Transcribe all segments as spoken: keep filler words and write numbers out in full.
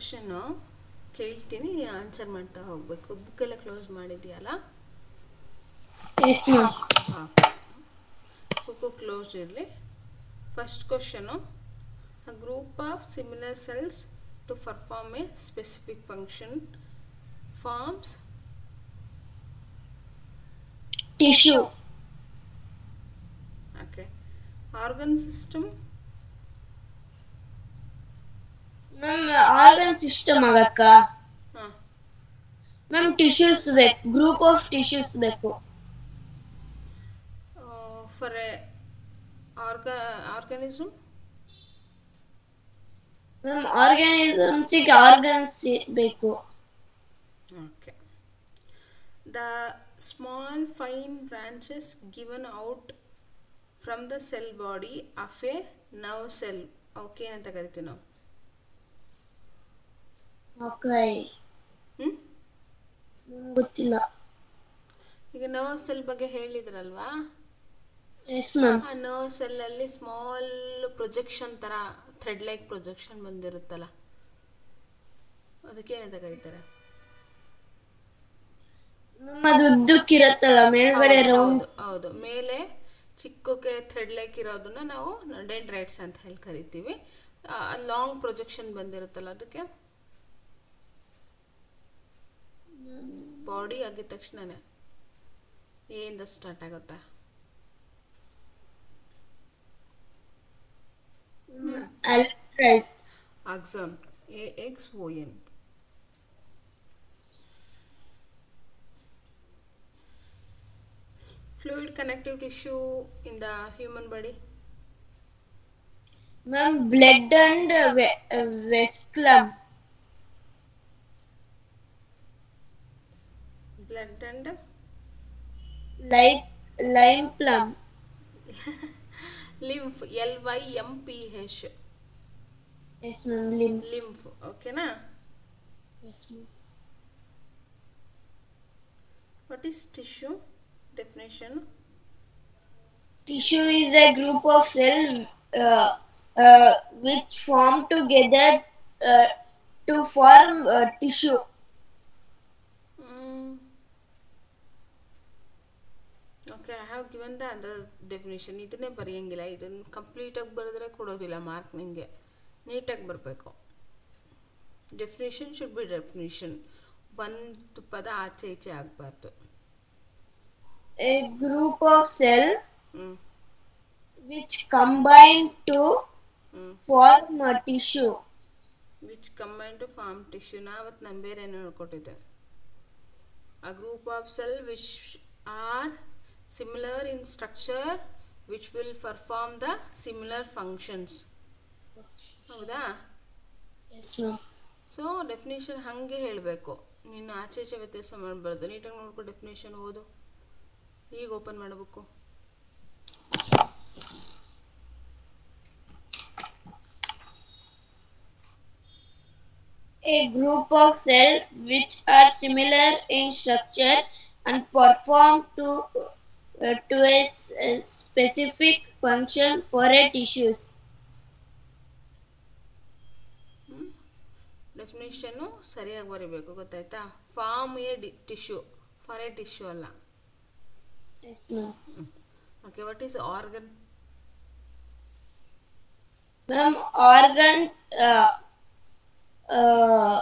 Question ಕೇಳ್ತೀನಿ, answer ಮಾಡ್ತಾ ಹೋಗಬೇಕು. ಬುಕ್ಕೆಲ್ಲ ಕ್ಲೋಸ್ ಮಾಡಿದೆಯಲ್ಲ? ಹಾಂ, ಬುಕ್ಕು ಕ್ಲೋಸ್ ಇರಲಿ. First question, a group of similar cells to perform a specific function forms tissue. Okay. Organ system. Ma'am, organ system agakka. Huh. Ma'am, tissues ಬೇಕು, group of tissues ಬೇಕು. Uh, for a orga organism. Ma'am, organisms ಗೆ organs ಬೇಕು. Okay. The small fine branches given out from the cell body of a nerve cell. Okay ಅಂತ ಕರಿತೀವಿ ನಾವು. Okay. ಹ್ಮ್ ಗೊತ್ತಿಲ್ಲ. ಈಗ nerve cell ಬಗ್ಗೆ ಹೇಳಿದ್ರಲ್ವಾ? Yes ma'am. ಆ ನರ್ವ್ ಸೆಲ್ಲಲ್ಲಿ ಸ್ಮಾಲ್ ಪ್ರೊಜೆಕ್ಷನ್ ಥರ ಥ್ರೆಡ್ ಲೈಕ್ ಪ್ರೊಜೆಕ್ಷನ್ ಬಂದಿರುತ್ತಲ್ಲ, ಅದಕ್ಕೆ ಏನಂತ ಕರೀತಾರೆ? ಅದು ಉದ್ದಕ್ಕಿರುತ್ತಲ್ಲ ಮೇಲ್ಗಡೆ ರೌಂಡ್. ಹೌದು, ಮೇಲೆ ಚಿಕ್ಕಕ್ಕೆ ಥ್ರೆಡ್ ಲೈಕ್ ಇರೋದನ್ನ ನಾವು ಡೆಂಡ್ರೈಟ್ಸ್ ಅಂತ ಹೇಳಿ ಕರಿತೀವಿ. ಲಾಂಗ್ ಪ್ರೊಜೆಕ್ಷನ್ ಬಂದಿರುತ್ತಲ್ಲ ಅದಕ್ಕೆ ಬಾಡಿ ಆಗಿದ ತಕ್ಷಣನೇ ಏನಿಂದ ಸ್ಟಾರ್ಟ್ ಆಗುತ್ತೆ? Axon, A X O N. Fluid connective tissue in the human body. Ma'am, blood and vasculum. Blood and like lime plum. lymph, L Y M P H. Yes ma'am, lymph. Lymph, okay na? Yes ma'am. What is tissue? Definition. Tissue is a group of cells uh, uh, which form together uh, to form uh, tissue. Mm. Okay, I have given the other definition. ಇದನ್ನೇ ಬರೆಯಂಗಿಲ್ಲ, ಇದನ್ನು ಕಂಪ್ಲೀಟಾಗಿ ಬರೆದ್ರೆ ಕೊಡೋದಿಲ್ಲ mark. ನಿಮಗೆ ನೀಟಾಗಿ ಬರಬೇಕು. Definition should be definition. ಒಂದು ಪದ ಆಚೆ ಈಚೆ ಆಗಬಾರ್ದು. A group of cells mm. which combine to mm. form a tissue. Which combine to form tissue. ನಾವತ್ತು ನಾನು ಬೇರೆ ಏನು ಹೇಳ್ಕೊಟ್ಟಿದ್ದೆ. A group of cells which are similar in structure which will perform the similar functions. ಹೌದಾ? Yes ma'am. So definition ಹಾಗೆ ಹೇಳಬೇಕು. ನೀನು ಆಚೆ ಈಚೆ ವ್ಯತ್ಯಾಸ ಮಾಡಬಾರ್ದು. ನೀಟಾಗಿ ನೋಡ್ಕೊ, ಡೆಫಿನೇಷನ್ ಓದು. ಈಗ ಓಪನ್ ಮಾಡಬೇಕು. A group of cells which are similar in structure and perform to uh, to a, a specific function for a tissues. ಡೆಫಿನೇಷನ್ನು ಸರಿಯಾಗಿ ಬರೀಬೇಕು, ಗೊತ್ತಾಯ್ತಾ? Form a D tissue, for a tissue ಅಲ್ಲ. Okay, what is organ? Ma'am, organs uh, uh,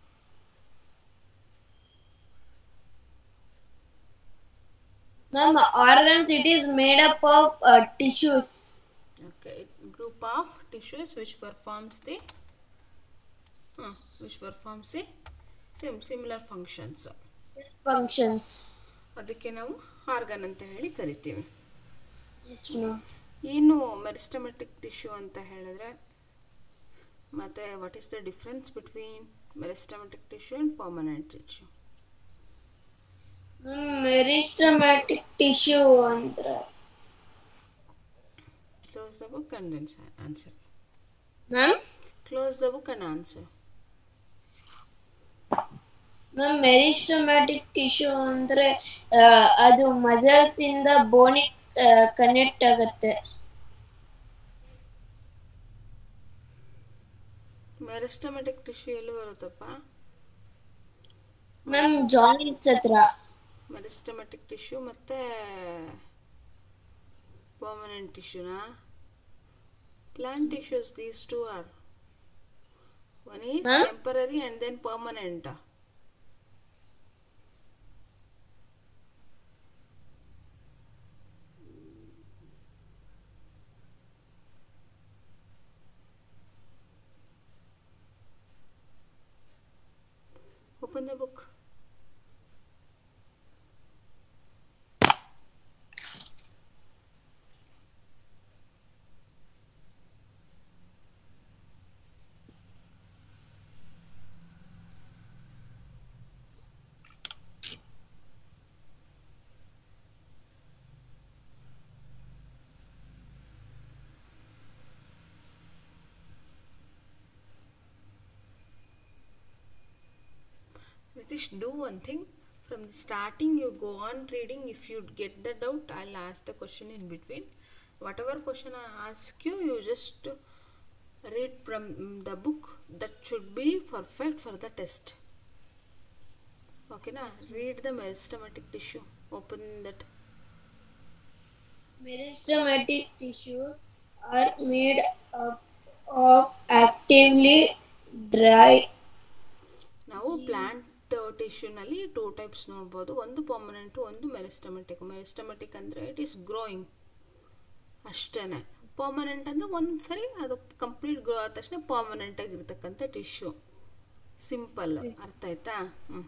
Ma'am, organs, it is made up of uh, tissues. Okay, group of tissues which performs the uh, which performs the same similar functions. Functions. ಅದಕ್ಕೆ ನಾವು organ ಅಂತ ಹೇಳಿ ಕರಿತೀವಿ. Yes ma'am. ಏನು meristematic tissue ಅಂತ ಹೇಳಿದ್ರೆ, ಮತ್ತು what is the difference between meristematic tissue and permanent tissue? Meristematic tissue ಅಂದ್ರೆ close the book and then answer. Ma'am, close the book and answer. Ma'am, meristematic tissue ಅಂದರೆ ಅದು muscles ಇಂದ ಬೋನಿಗೆ connect ಆಗುತ್ತೆ. Meristematic tissue ಎಲ್ಲಿ ಬರುತ್ತಪ್ಪ? Ma'am joints ಹತ್ರ. Meristematic tissue ಮತ್ತು ಪರ್ಮನೆಂಟ್ ಟಿಶ್ಯೂನಾ? Plant tissues these two are. One is temporary and then permanent. Open the book. Ritish, do one thing. From the starting you go on reading. If you get the doubt, I'll ask the question in between. Whatever question I ask you, you just read from the book. That should be perfect for the test. Okay na? Read the meristematic tissue. Open that. Meristematic tissues are made up of actively dry. ನಾವು plant ಟಿಶ್ಯೂನಲ್ಲಿ two types ನೋಡ್ಬೋದು. ಒಂದು permanent, ಒಂದು meristematic. Meristematic ಅಂದರೆ it is growing ಅಷ್ಟೇ. Permanent ಅಂದರೆ ಒಂದು ಸರಿ ಅದು ಕಂಪ್ಲೀಟ್ ಗ್ರೋ ಆದ ತಕ್ಷಣ ಪರ್ಮನೆಂಟ್ ಆಗಿರ್ತಕ್ಕಂಥ ಟಿಶ್ಯೂ. ಸಿಂಪಲ್. ಅರ್ಥ ಆಯ್ತಾ? ಹ್ಞೂ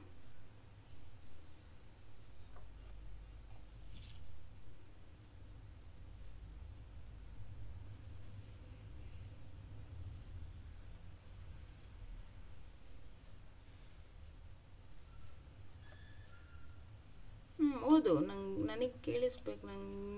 ಹ್ಞೂ ಓದು. ನಂಗೆ ನನಗೆ ಕೇಳಿಸ್ಬೇಕು. ನಂಗೆ